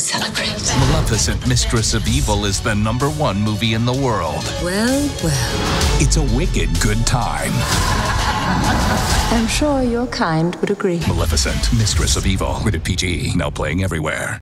celebrate. Maleficent, Mistress of Evil is the #1 movie in the world. Well, well. It's a wicked good time. I'm sure your kind would agree. Maleficent, Mistress of Evil. Rated PG. Now playing everywhere.